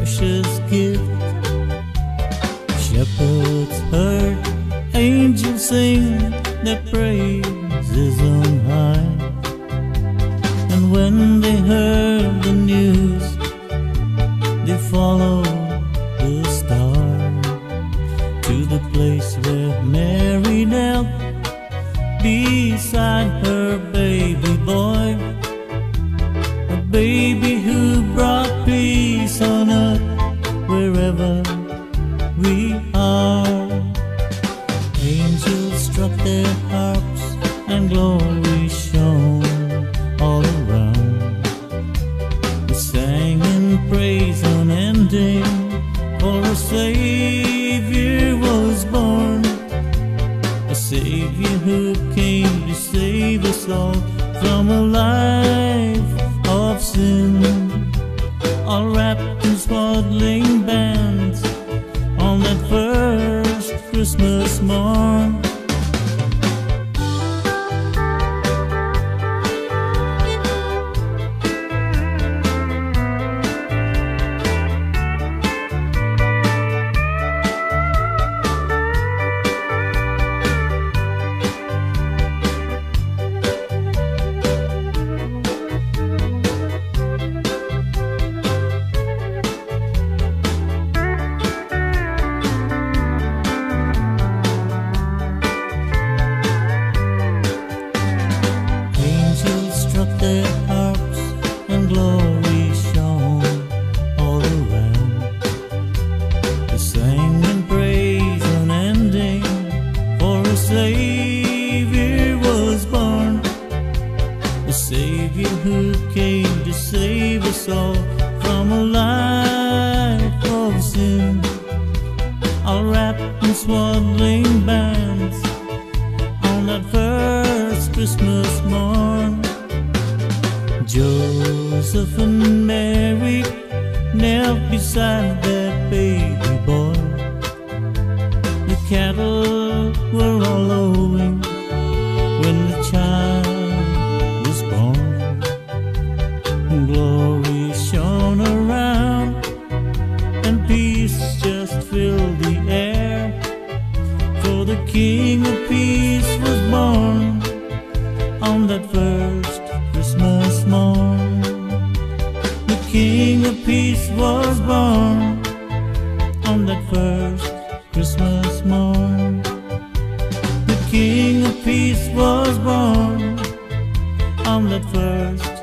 precious gift. Shepherds heard angels sing their praises on high, and when they heard the news, they followed the star to the place where Mary knelt beside her baby boy, a baby who brought peace on earth wherever we are. Angels struck their harps and glory shone all around. They sang in praise unending, for a Savior was born, a Savior who came to save us all from a life of sin, all wrapped in swaddling bands on that first Christmas morn. Their harps and glory shone all around. They sang in praise unending, for a Savior was born, a Savior who came to save us all from a life of sin, all wrapped in swaddling bands on that first Christmas morn. Joseph and Mary knelt beside that baby boy. The cattle were all lowing when the child was born. Glory shone around and peace just filled the air, for the King of Peace was born on that first Christmas morn. The King of Peace was born on that first Christmas morn. The King of Peace was born on that first